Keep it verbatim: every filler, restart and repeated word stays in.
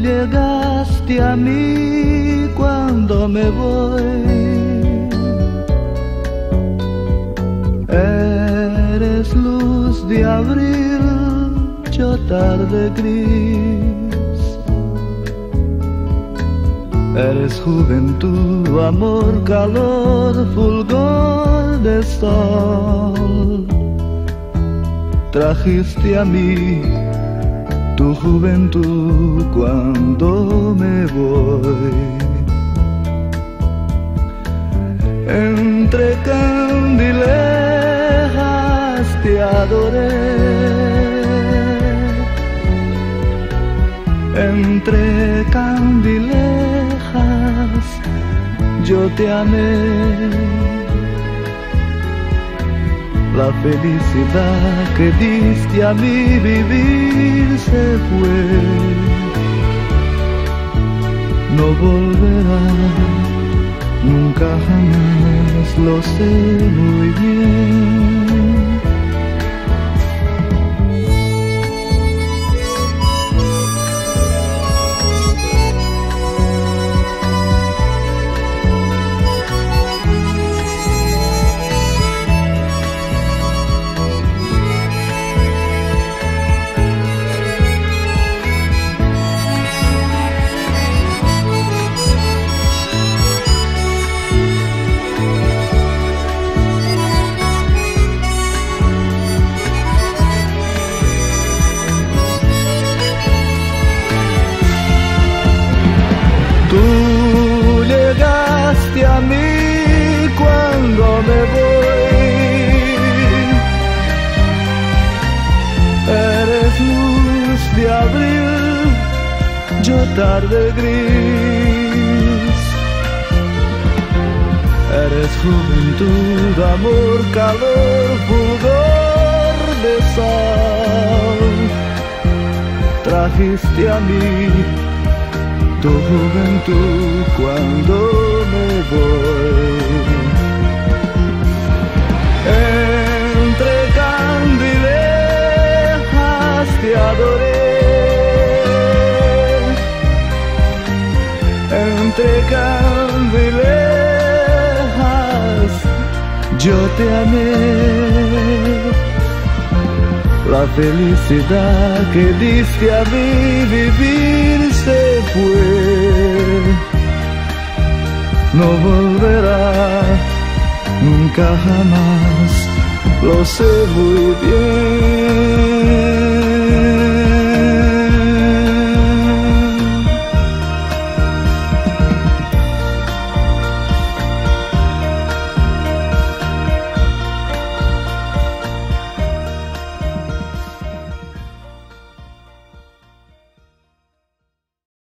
llegaste a mí cuando me voy. Eres luz de abril, yo tarde gris. Eres juventud, amor, calor, fulgor de sol. Trajiste a mí tu juventud cuando me voy. Entre candilejas te adoré, entre candilejas yo te amé. La felicidad que diste a mí vivir se fue, no volverá, nunca jamás, lo sé muy bien. Tú llegaste a mí cuando me voy. Eres luz de abril, yo tarde gris. Eres juventud, amor, calor, fulgor de sol. Trajiste a mí tu juventud cuando me voy. Entre candilejas te adoré, entre candilejas yo te amé. La felicidad que diste a mí vivir se fue, no volverá, nunca jamás, lo sé muy bien.